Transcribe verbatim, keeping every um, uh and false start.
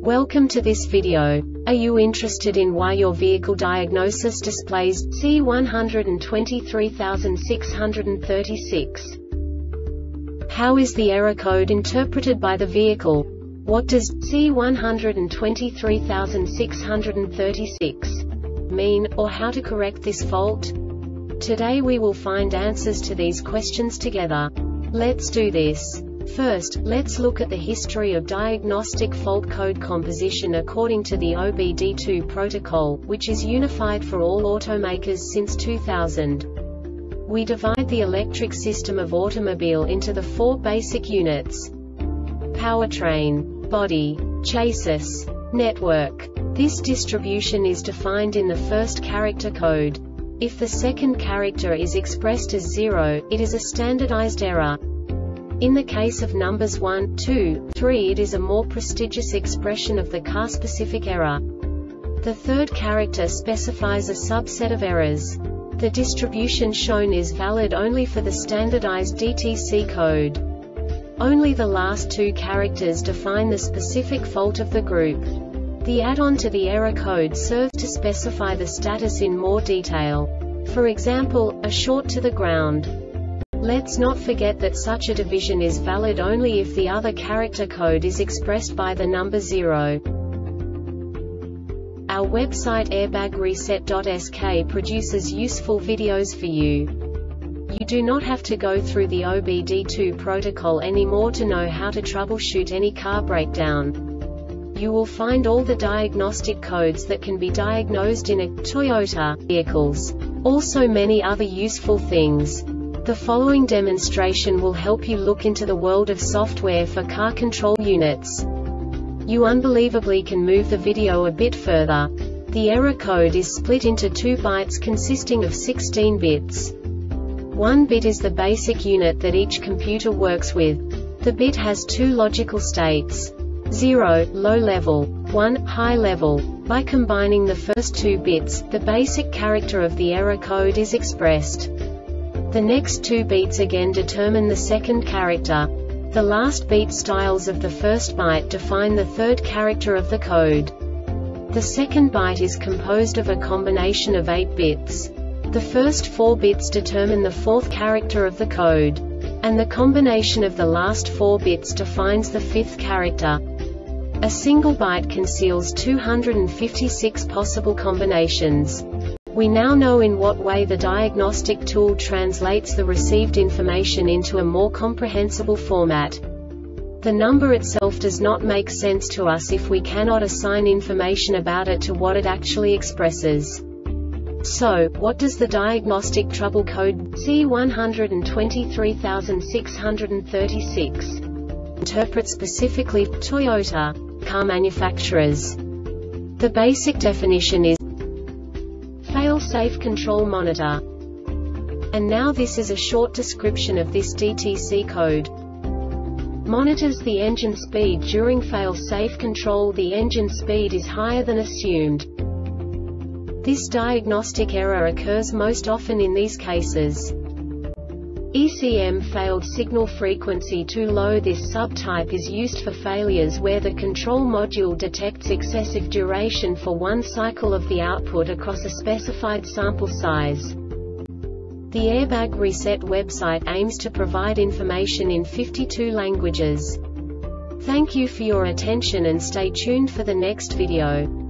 Welcome to this video. Are you interested in why your vehicle diagnosis displays C one hundred twenty-three thousand six hundred thirty-six? How is the error code interpreted by the vehicle? What does C one hundred twenty-three thousand six hundred thirty-six mean, or how to correct this fault? Today we will find answers to these questions together. Let's do this. First, let's look at the history of diagnostic fault code composition according to the O B D two protocol, which is unified for all automakers since two thousand. We divide the electric system of automobile into the four basic units: powertrain, body, chassis, network. This distribution is defined in the first character code. If the second character is expressed as zero, it is a standardized error. In the case of numbers one, two, three, it is a more prestigious expression of the car-specific error. The third character specifies a subset of errors. The distribution shown is valid only for the standardized D T C code. Only the last two characters define the specific fault of the group. The add-on to the error code serves to specify the status in more detail. For example, a short to the ground. Let's not forget that such a division is valid only if the other character code is expressed by the number zero. Our website airbag reset dot S K produces useful videos for you. You do not have to go through the O B D two protocol anymore to know how to troubleshoot any car breakdown. You will find all the diagnostic codes that can be diagnosed in a Toyota vehicles. Also many other useful things. The following demonstration will help you look into the world of software for car control units. You unbelievably can move the video a bit further. The error code is split into two bytes consisting of sixteen bits. One bit is the basic unit that each computer works with. The bit has two logical states: zero, low level, one, high level. By combining the first two bits, the basic character of the error code is expressed. The next two beats again determine the second character. The last beat styles of the first byte define the third character of the code. The second byte is composed of a combination of eight bits. The first four bits determine the fourth character of the code. And the combination of the last four bits defines the fifth character. A single byte conceals two hundred fifty-six possible combinations. We now know in what way the diagnostic tool translates the received information into a more comprehensible format. The number itself does not make sense to us if we cannot assign information about it to what it actually expresses. So, what does the diagnostic trouble code C one hundred twenty-three thousand six hundred thirty-six interpret specifically for Toyota car manufacturers? The basic definition is fail-safe control monitor. And now this is a short description of this D T C code. Monitors the engine speed during fail-safe control. The engine speed is higher than assumed. This diagnostic error occurs most often in these cases: E C M failed signal frequency too low. This subtype is used for failures where the control module detects excessive duration for one cycle of the output across a specified sample size. The Airbag Reset website aims to provide information in fifty-two languages. Thank you for your attention and stay tuned for the next video.